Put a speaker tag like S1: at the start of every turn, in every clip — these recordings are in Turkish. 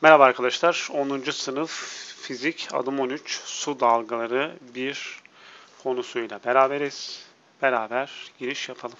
S1: Merhaba arkadaşlar, 10. sınıf fizik adım 13 su dalgaları 1 konusuyla beraberiz. Beraber giriş yapalım.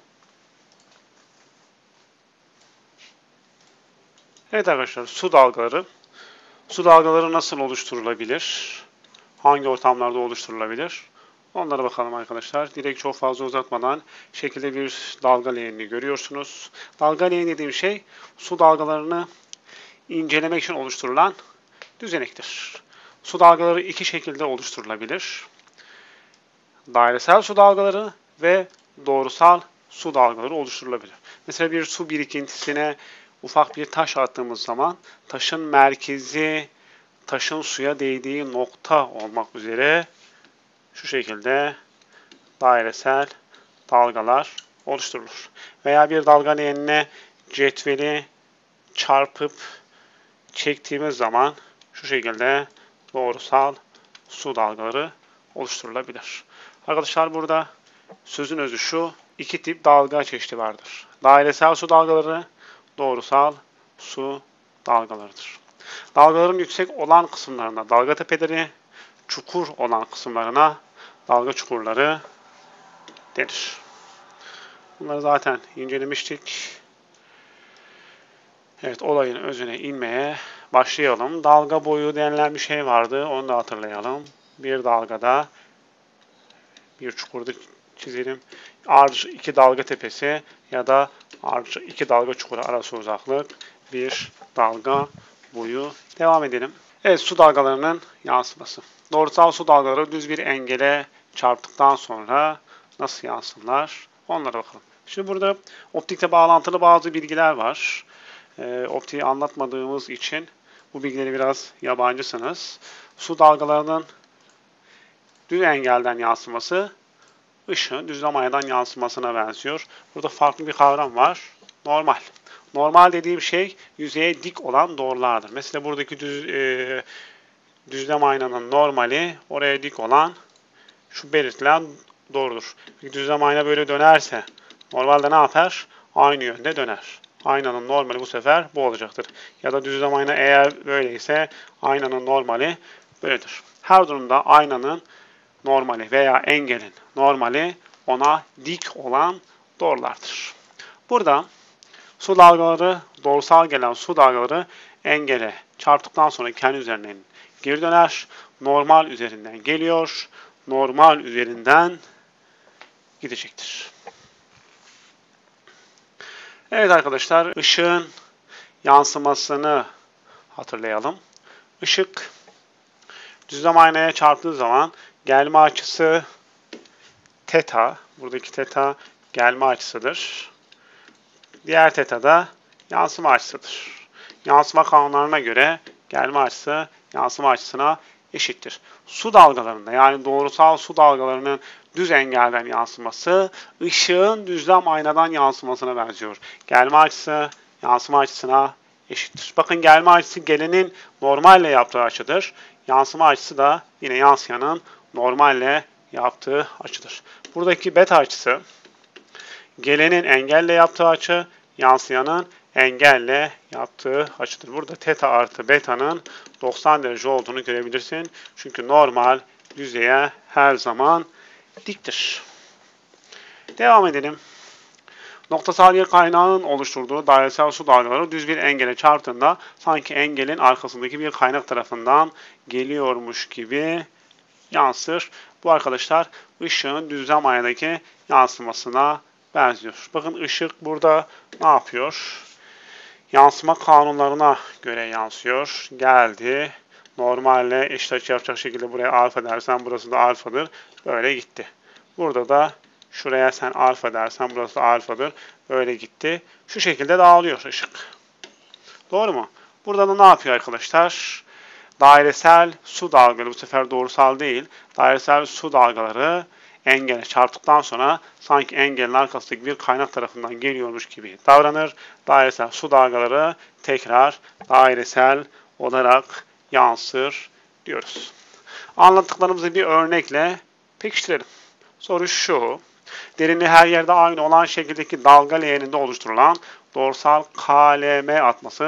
S1: Evet arkadaşlar, su dalgaları. Su dalgaları nasıl oluşturulabilir? Hangi ortamlarda oluşturulabilir? Onlara bakalım arkadaşlar. Direkt çok fazla uzatmadan şekilde bir dalga leğenini görüyorsunuz. Dalga leğeni dediğim şey su dalgalarını incelemek için oluşturulan düzenektir. Su dalgaları iki şekilde oluşturulabilir. Dairesel su dalgaları ve doğrusal su dalgaları oluşturulabilir. Mesela bir su birikintisine ufak bir taş attığımız zaman taşın merkezi taşın suya değdiği nokta olmak üzere şu şekilde dairesel dalgalar oluşturulur. Veya bir dalga leğenine cetveli çarpıp çektiğimiz zaman şu şekilde doğrusal su dalgaları oluşturulabilir. Arkadaşlar burada sözün özü şu, iki tip dalga çeşidi vardır. Dairesel su dalgaları, doğrusal su dalgalarıdır. Dalgaların yüksek olan kısımlarına dalga tepeleri, çukur olan kısımlarına dalga çukurları denir. Bunları zaten incelemiştik. Evet, olayın özüne inmeye başlayalım. Dalga boyu denilen bir şey vardı, onu da hatırlayalım. Bir dalgada bir çukurda çizelim. Arc 2 dalga tepesi ya da arc 2 dalga çukuru arası uzaklık bir dalga boyu. Devam edelim. Evet, su dalgalarının yansıması. Doğrusal su dalgaları düz bir engele çarptıktan sonra nasıl yansırlar? Onlara bakalım. Şimdi burada optikle bağlantılı bazı bilgiler var. Optiği anlatmadığımız için bu bilgileri biraz yabancısınız. Su dalgalarının düz engelden yansıması ışığın düzlem aynadan yansımasına benziyor. Burada farklı bir kavram var. Normal. Normal dediğim şey yüzeye dik olan doğrulardır. Mesela buradaki düzlem aynanın normali oraya dik olan şu belirtilen doğrudur. Peki düzlem ayna böyle dönerse normalde ne yapar? Aynı yönde döner. Aynanın normali bu sefer bu olacaktır. Ya da düzlem ayna eğer böyleyse aynanın normali böyledir. Her durumda aynanın normali veya engelin normali ona dik olan doğrulardır. Burada su dalgaları, doğrusal gelen su dalgaları engele çarptıktan sonra kendi üzerinden geri döner. Normal üzerinden geliyor. Normal üzerinden gidecektir. Evet arkadaşlar, ışığın yansımasını hatırlayalım. Işık düzlem aynaya çarptığı zaman gelme açısı teta, buradaki teta gelme açısıdır. Diğer teta da yansıma açısıdır. Yansıma kanunlarına göre gelme açısı yansıma açısına eşittir. Su dalgalarında yani doğrusal su dalgalarının düz engelden yansıması ışığın düzlem aynadan yansımasına benziyor. Gelme açısı yansıma açısına eşittir. Bakın gelme açısı gelenin normalle yaptığı açıdır. Yansıma açısı da yine yansıyanın normalle yaptığı açıdır. Buradaki beta açısı gelenin engelle yaptığı açı, yansıyanın engelle yaptığı açıdır. Burada teta artı beta'nın 90 derece olduğunu görebilirsin. Çünkü normal yüzeye her zaman diktir. Devam edelim. Noktasal yer kaynağının oluşturduğu dairesel su dalgaları düz bir engele çarptığında sanki engelin arkasındaki bir kaynak tarafından geliyormuş gibi yansır. Bu arkadaşlar ışığın düzlem aynadaki yansımasına benziyor. Bakın ışık burada ne yapıyor? Yansıma kanunlarına göre yansıyor. Geldi. Normalle eşit açı yapacak şekilde buraya alfa dersen burası da alfadır. Böyle gitti. Burada da şuraya sen alfa dersen burası da alfadır. Böyle gitti. Şu şekilde dağılıyor ışık. Doğru mu? Burada da ne yapıyor arkadaşlar? Dairesel su dalgaları, bu sefer doğrusal değil, dairesel su dalgaları engele çarptıktan sonra sanki engelin arkasındaki bir kaynak tarafından geliyormuş gibi davranır. Dairesel su dalgaları tekrar dairesel olarak yansır diyoruz. Anlattıklarımızı bir örnekle pekiştirelim. Soru şu. Derinliği her yerde aynı olan şekildeki dalga leğeninde oluşturulan doğrusal KLM atması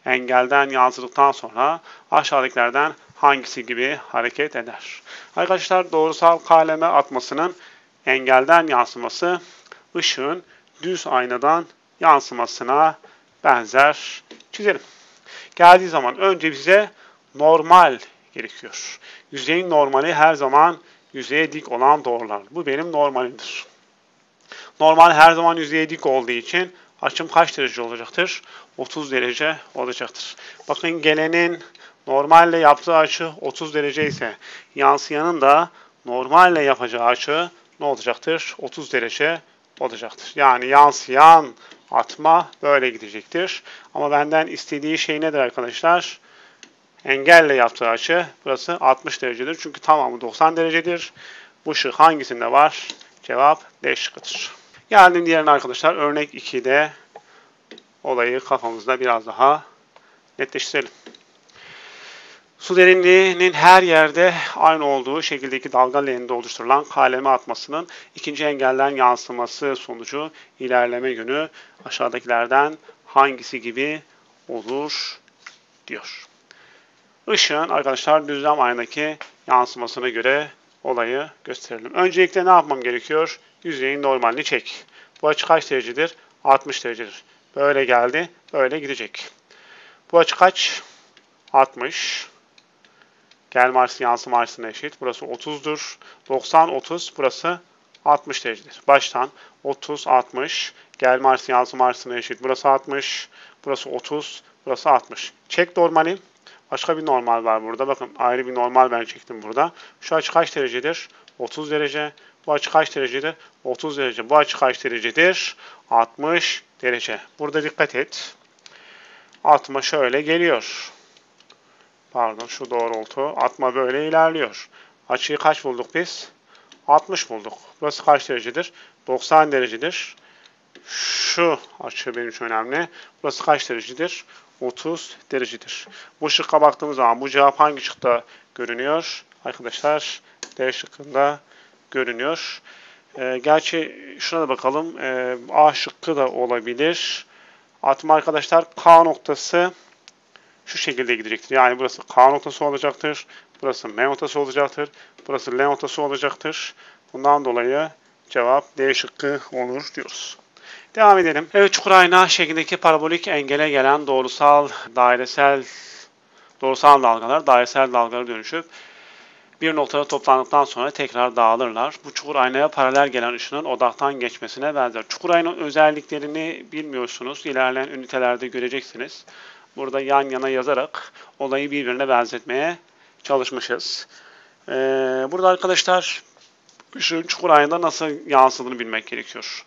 S1: engelden yansıdıktan sonra aşağıdakilerden hangisi gibi hareket eder? Arkadaşlar doğrusal kaleme atmasının engelden yansıması ışığın düz aynadan yansımasına benzer. Çizelim. Geldiği zaman önce bize normal gerekiyor. Yüzeyin normali her zaman yüzeye dik olan doğrular. Bu benim normalimdir. Normal her zaman yüzeye dik olduğu için açım kaç derece olacaktır? 30 derece olacaktır. Bakın gelenin normalle yaptığı açı 30 derece ise yansıyanın da normalle yapacağı açı ne olacaktır? 30 derece olacaktır. Yani yansıyan atma böyle gidecektir. Ama benden istediği şey nedir arkadaşlar? Engelle yaptığı açı burası 60 derecedir. Çünkü tamamı 90 derecedir. Bu ışık hangisinde var? Cevap D şıkkıdır. Geldim diğerine arkadaşlar. Örnek 2'de olayı kafamızda biraz daha netleştirelim. Su derinliğinin her yerde aynı olduğu şekildeki dalga leğeninde oluşturulan kaleme atmasının ikinci engelden yansıması sonucu ilerleme yönü aşağıdakilerden hangisi gibi olur diyor. Işığın arkadaşlar düzlem aynadaki yansımasına göre olayı gösterelim. Öncelikle ne yapmam gerekiyor? Yüzeyin normalini çek. Bu açı kaç derecedir? 60 derecedir. Böyle geldi, böyle gidecek. Bu açı kaç? 60. Gelme açısı yansıma açısına eşit. Burası 30'dur. 90, 30. Burası 60 derecedir. Baştan 30, 60. Gelme açısı yansıma açısına eşit. Burası 60. Burası 30. Burası 60. Çek normali. Başka bir normal var burada. Bakın ayrı bir normal ben çektim burada. Şu açı kaç derecedir? 30 derece. Bu açı kaç derecedir? 30 derece. Bu açı kaç derecedir? 60 derece. Burada dikkat et. 60 şöyle geliyor. Pardon şu doğrultu. Atma böyle ilerliyor. Açıyı kaç bulduk biz? 60 bulduk. Burası kaç derecedir? 90 derecedir. Şu açı benim için önemli. Burası kaç derecedir? 30 derecedir. Bu şıkka baktığımız zaman bu cevap hangi şıkta görünüyor? Arkadaşlar D şıkkında görünüyor. Gerçi şuna da bakalım. A şıkkı da olabilir. Atma arkadaşlar K noktası şu şekilde gidecektir. Yani burası K noktası olacaktır. Burası M noktası olacaktır. Burası L noktası olacaktır. Bundan dolayı cevap D şıkkı olur diyoruz. Devam edelim. Evet, çukur ayna şeklindeki parabolik engele gelen doğrusal dalgalar dairesel dalgalara dönüşüp bir noktada toplandıktan sonra tekrar dağılırlar. Bu çukur aynaya paralel gelen ışının odaktan geçmesine benzer. Çukur ayna özelliklerini bilmiyorsunuz. İlerleyen ünitelerde göreceksiniz. Burada yan yana yazarak olayı birbirine benzetmeye çalışmışız. Burada arkadaşlar ışığın çukur aynada nasıl yansıdığını bilmek gerekiyor.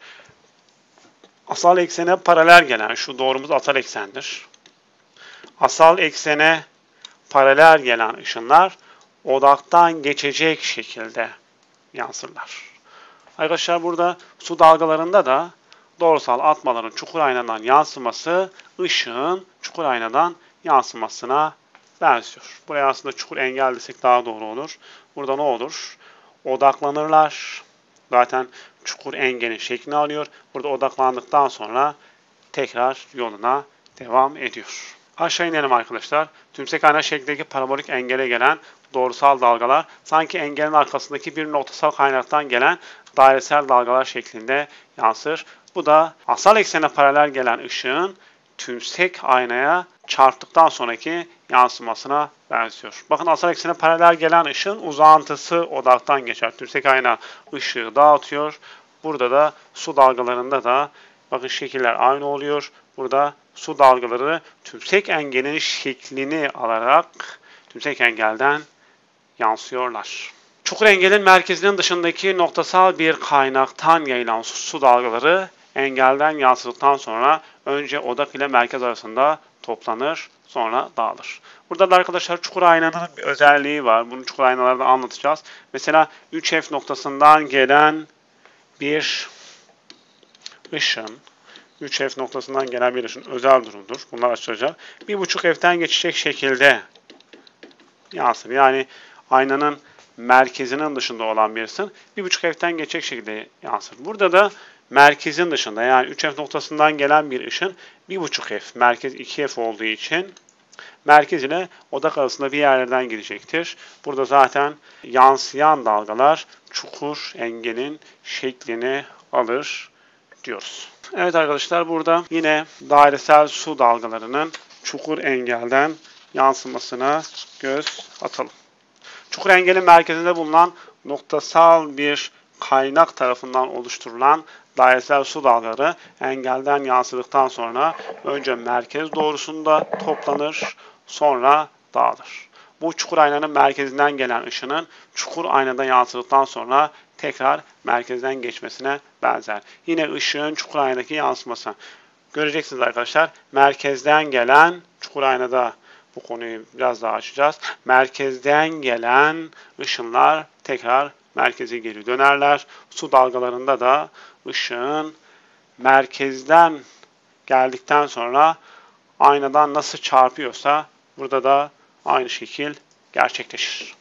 S1: Asal eksene paralel gelen şu doğrumuz asal eksendir. Asal eksene paralel gelen ışınlar odaktan geçecek şekilde yansırlar. Arkadaşlar burada su dalgalarında da doğrusal atmaların çukur aynadan yansıması ışığın çukur aynadan yansımasına benziyor. Buraya aslında çukur engel desek daha doğru olur. Burada ne olur? Odaklanırlar. Zaten çukur engelin şeklini alıyor. Burada odaklandıktan sonra tekrar yoluna devam ediyor. Aşağı inelim arkadaşlar. Tümsek ayna şeklindeki parabolik engele gelen doğrusal dalgalar sanki engelin arkasındaki bir noktasal kaynaktan gelen dairesel dalgalar şeklinde yansır. Bu da asal eksene paralel gelen ışığın tümsek aynaya çarptıktan sonraki yansımasına benziyor. Bakın asal eksene paralel gelen ışığın uzantısı odaktan geçer. Tümsek ayna ışığı dağıtıyor. Burada da su dalgalarında da bakın şekiller aynı oluyor. Burada su dalgaları tümsek engelin şeklini alarak tümsek engelden yansıyorlar. Çukur engelin merkezinin dışındaki noktasal bir kaynaktan yayılan su dalgaları engelden yansıdıktan sonra önce odak ile merkez arasında toplanır, sonra dağılır. Burada da arkadaşlar çukur aynanın bir özelliği var. Bunu çukur aynalarda anlatacağız. Mesela 3F noktasından gelen bir ışın 3F noktasından gelen bir ışın özel durumdur. Bunlar açılacak. 1,5 F'ten geçecek şekilde yansır. Yani aynanın merkezinin dışında olan bir ışın 1,5 F'ten geçecek şekilde yansır. Burada da merkezin dışında yani 3F noktasından gelen bir ışın 1,5F, merkez 2F olduğu için merkez ile odak arasında bir yerlerden gidecektir. Burada zaten yansıyan dalgalar çukur engelin şeklini alır diyoruz. Evet arkadaşlar, burada yine dairesel su dalgalarının çukur engelden yansımasına göz atalım. Çukur engelin merkezinde bulunan noktasal bir kaynak tarafından oluşturulan dairesel su dalgaları engelden yansıdıktan sonra önce merkez doğrusunda toplanır, sonra dağılır. Bu çukur aynanın merkezinden gelen ışının çukur aynada yansıdıktan sonra tekrar merkezden geçmesine benzer. Yine ışığın çukur aynadaki yansıması. Göreceksiniz arkadaşlar, merkezden gelen çukur aynada, bu konuyu biraz daha açacağız. Merkezden gelen ışınlar tekrar merkeze geri dönerler. Su dalgalarında da ışığın merkezden geldikten sonra aynadan nasıl çarpıyorsa burada da aynı şekil gerçekleşir.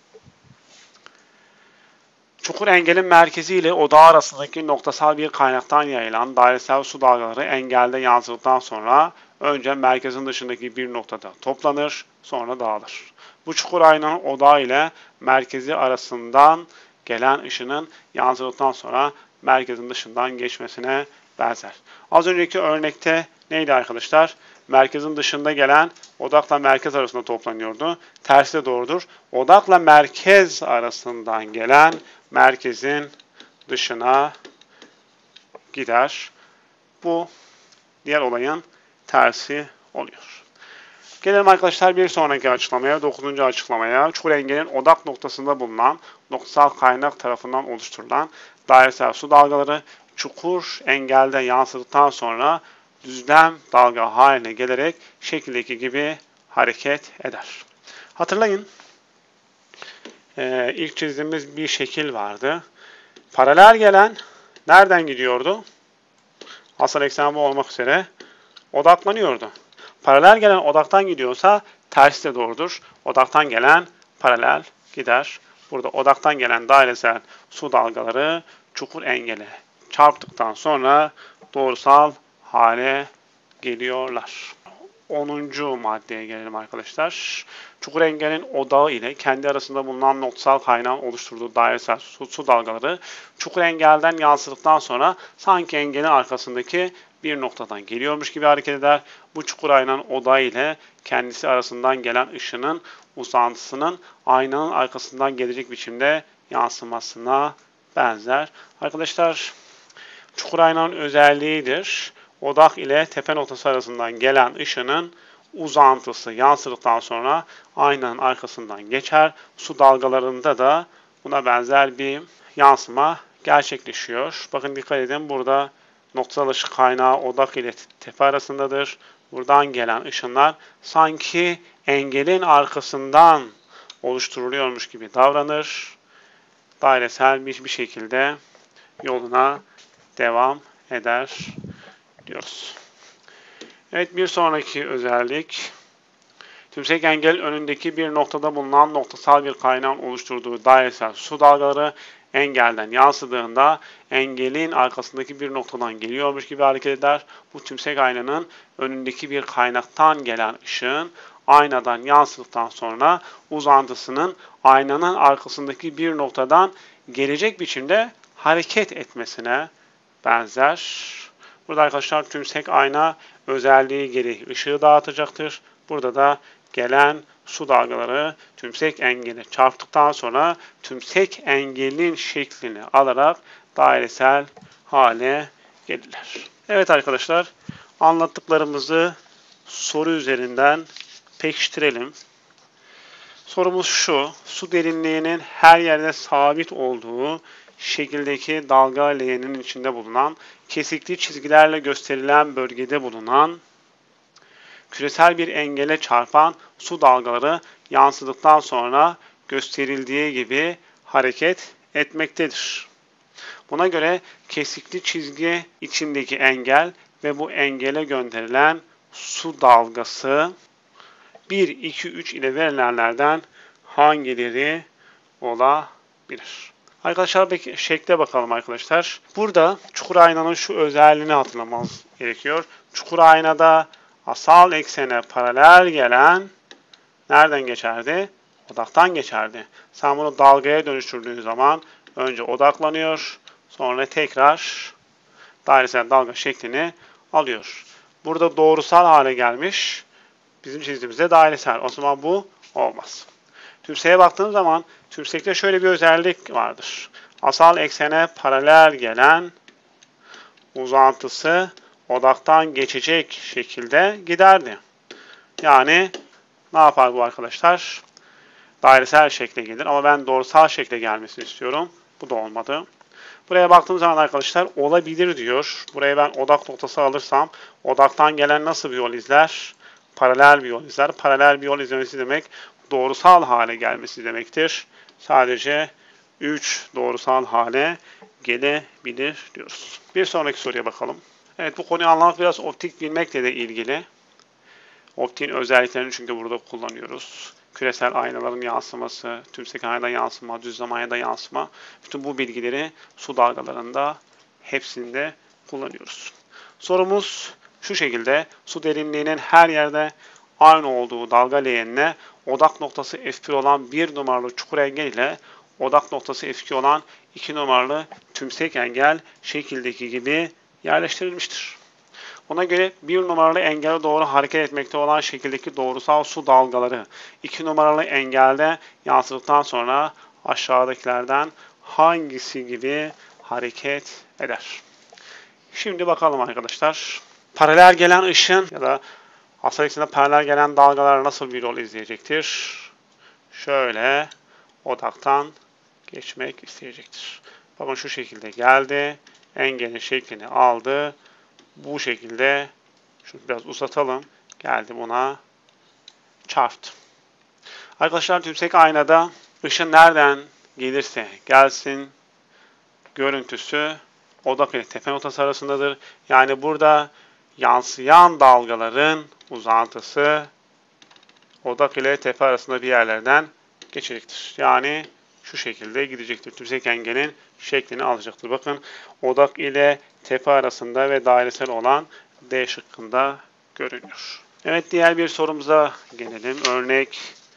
S1: Çukur engelin merkezi ile odağı arasındaki noktasal bir kaynaktan yayılan dairesel su dalgaları engelde yansıdıktan sonra önce merkezin dışındaki bir noktada toplanır, sonra dağılır. Bu çukur aynanın odağı ile merkezi arasından gelen ışının yansıdıktan sonra merkezin dışından geçmesine benzer. Az önceki örnekte neydi arkadaşlar? Merkezin dışında gelen odakla merkez arasında toplanıyordu. Tersi de doğrudur. Odakla merkez arasından gelen merkezin dışına gider. Bu diğer olayın tersi oluyor. Gelelim arkadaşlar bir sonraki açıklamaya, 9. açıklamaya. Çukur engelin odak noktasında bulunan noktasal kaynak tarafından oluşturulan dairesel su dalgaları çukur engelde yansıdıktan sonra düzlem dalga haline gelerek şekildeki gibi hareket eder. Hatırlayın, ilk çizdiğimiz bir şekil vardı. Paralel gelen nereden gidiyordu? Asal eksen bu olmak üzere odaklanıyordu. Paralel gelen odaktan gidiyorsa tersi de doğrudur. Odaktan gelen paralel gider. Burada odaktan gelen dairesel su dalgaları çukur engele çarptıktan sonra doğrusal hale geliyorlar. 10. maddeye gelelim arkadaşlar. Çukur engelin odağı ile kendi arasında bulunan noktasal kaynağın oluşturduğu dairesel su dalgaları çukur engelden yansıdıktan sonra sanki engelin arkasındaki bir noktadan geliyormuş gibi hareket eder. Bu çukur aynanın odağı ile kendisi arasından gelen ışının uzantısının aynanın arkasından gelecek biçimde yansımasına benzer. Arkadaşlar, çukur aynanın özelliğidir. Odak ile tepe noktası arasından gelen ışının uzantısı yansıdıktan sonra aynanın arkasından geçer. Su dalgalarında da buna benzer bir yansıma gerçekleşiyor. Bakın dikkat edin, burada noktasal ışık kaynağı odak ile tepe arasındadır. Buradan gelen ışınlar sanki engelin arkasından oluşturuluyormuş gibi davranır. Dairesel bir şekilde yoluna devam eder diyoruz. Evet, bir sonraki özellik. Tümsek engelin önündeki bir noktada bulunan noktasal bir kaynağın oluşturduğu dairesel su dalgaları engelden yansıdığında engelin arkasındaki bir noktadan geliyormuş gibi hareket eder. Bu tümsek aynanın önündeki bir kaynaktan gelen ışığın aynadan yansıdıktan sonra uzantısının aynanın arkasındaki bir noktadan gelecek biçimde hareket etmesine benzer. Burada arkadaşlar tümsek ayna özelliği gereği ışığı dağıtacaktır. Burada da gelen su dalgaları tümsek engele çarptıktan sonra tümsek engelin şeklini alarak dairesel hale gelirler. Evet arkadaşlar, anlattıklarımızı soru üzerinden pekiştirelim. Sorumuz şu: su derinliğinin her yerde sabit olduğu şekildeki dalga leğeninin içinde bulunan, kesikli çizgilerle gösterilen bölgede bulunan küresel bir engele çarpan su dalgaları yansıdıktan sonra gösterildiği gibi hareket etmektedir. Buna göre kesikli çizgi içindeki engel ve bu engele gönderilen su dalgası 1, 2, 3 ile verilenlerden hangileri olabilir? Arkadaşlar peki şekle bakalım arkadaşlar. Burada çukur aynanın şu özelliğini hatırlamamız gerekiyor. Çukur aynada asal eksene paralel gelen nereden geçerdi? Odaktan geçerdi. Sen bunu dalgaya dönüştürdüğün zaman önce odaklanıyor, sonra tekrar dairesel dalga şeklini alıyor. Burada doğrusal hale gelmiş. Bizim çizdiğimizde dairesel. O zaman bu olmaz. Tümseğe baktığımız zaman tümsekte şöyle bir özellik vardır. Asal eksene paralel gelen uzantısı odaktan geçecek şekilde giderdi. Yani ne yapar bu arkadaşlar? Dairesel şekle gelir ama ben doğrusal şekle gelmesini istiyorum. Bu da olmadı. Buraya baktığım zaman arkadaşlar olabilir diyor. Buraya ben odak noktası alırsam odaktan gelen nasıl bir yol izler? Paralel bir yol izler. Paralel bir yol izlemesi demek doğrusal hale gelmesi demektir. Sadece 3 doğrusal hale gelebilir diyoruz. Bir sonraki soruya bakalım. Evet, bu konuyu anlamak biraz optik bilmekle de ilgili. Optiğin özelliklerini çünkü burada kullanıyoruz. Küresel aynaların yansıması, tümsek aynada yansıma, düzlem aynada yansıma. Bütün bu bilgileri su dalgalarında hepsinde kullanıyoruz. Sorumuz şu şekilde. Su derinliğinin her yerde aynı olduğu dalga leğenine odak noktası F1 olan 1 numaralı çukur engel ile odak noktası F2 olan 2 numaralı tümsek engel şekildeki gibi yerleştirilmiştir. Ona göre 1 numaralı engele doğru hareket etmekte olan şekildeki doğrusal su dalgaları 2 numaralı engelde yansıdıktan sonra aşağıdakilerden hangisi gibi hareket eder? Şimdi bakalım arkadaşlar. Paralel gelen ışın ya da asal eksende paralel gelen dalgalar nasıl bir yol izleyecektir? Şöyle odaktan geçmek isteyecektir. Bakın şu şekilde geldi. Engelin şeklini aldı. Bu şekilde şunu biraz uzatalım. Geldi buna çarptı. Arkadaşlar tümsek aynada ışın nereden gelirse gelsin görüntüsü odak ile tepe noktası arasındadır. Yani burada yansıyan dalgaların uzantısı odak ile tepe arasında bir yerlerden geçecektir. Yani şu şekilde gidecektir. Tümsek engelin şeklini alacaktır. Bakın odak ile tepe arasında ve dairesel olan D şıkkında görünüyor. Evet, diğer bir sorumuza gelelim. Örnek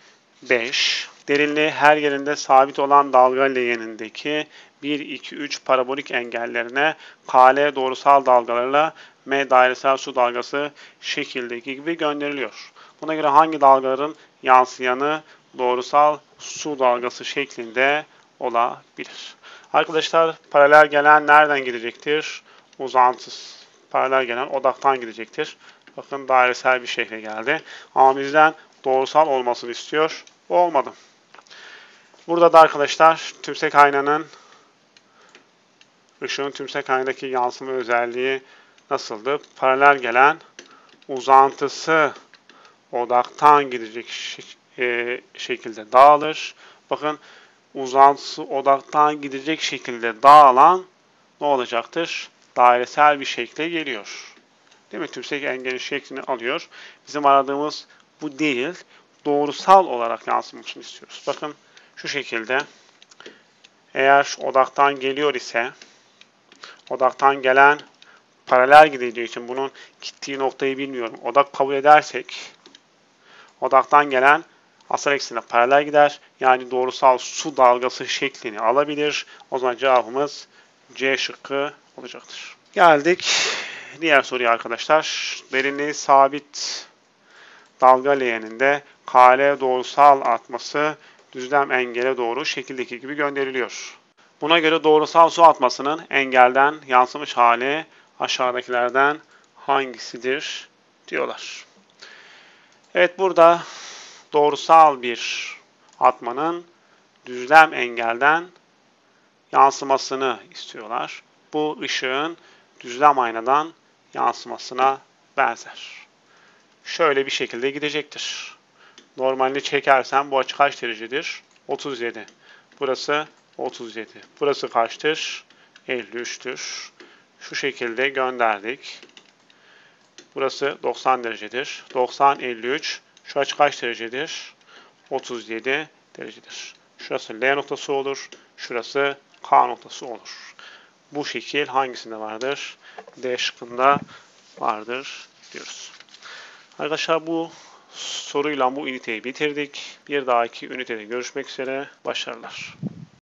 S1: 5. Derinliği her yerinde sabit olan dalga leğenindeki 1, 2, 3 parabolik engellerine KL doğrusal dalgalarla M dairesel su dalgası şekildeki gibi gönderiliyor. Buna göre hangi dalgaların yansıyanı doğrusal su dalgası şeklinde olabilir? Arkadaşlar paralel gelen nereden gidecektir? Uzantısız. Paralel gelen odaktan gidecektir. Bakın dairesel bir şekle geldi. Ama bizden doğrusal olmasını istiyor. Bu olmadı. Burada da arkadaşlar tümsek aynanın ışığın tümsek aynadaki yansıma özelliği nasıldı? Paralel gelen uzantısı odaktan gidecek şekilde dağılır. Bakın uzantısı odaktan gidecek şekilde dağılan ne olacaktır? Dairesel bir şekle geliyor. Değil mi? Tümsek engelin şeklini alıyor. Bizim aradığımız bu değil. Doğrusal olarak yansımasını istiyoruz. Bakın şu şekilde. Eğer odaktan geliyor ise odaktan gelen paralel gideceği için bunun gittiği noktayı bilmiyorum. Odak kabul edersek odaktan gelen asal eksene paralel gider. Yani doğrusal su dalgası şeklini alabilir. O zaman cevabımız C şıkkı olacaktır. Geldik diğer soruya arkadaşlar. Derinliği sabit dalga leğeninde KL doğrusal atması düzlem engele doğru şekildeki gibi gönderiliyor. Buna göre doğrusal su atmasının engelden yansımış hali aşağıdakilerden hangisidir diyorlar. Evet, burada doğrusal bir atmanın düzlem engelden yansımasını istiyorlar. Bu ışığın düzlem aynadan yansımasına benzer. Şöyle bir şekilde gidecektir. Normalini çekersem bu açı kaç derecedir? 37. Burası 37. Burası kaçtır? 53'tür. Şu şekilde gönderdik. Burası 90 derecedir. 90, 53. Şu açı kaç derecedir? 37 derecedir. Şurası L noktası olur. Şurası K noktası olur. Bu şekil hangisinde vardır? D şıkkında vardır diyoruz. Arkadaşlar bu soruyla bu üniteyi bitirdik. Bir dahaki ünitede görüşmek üzere. Başarılar.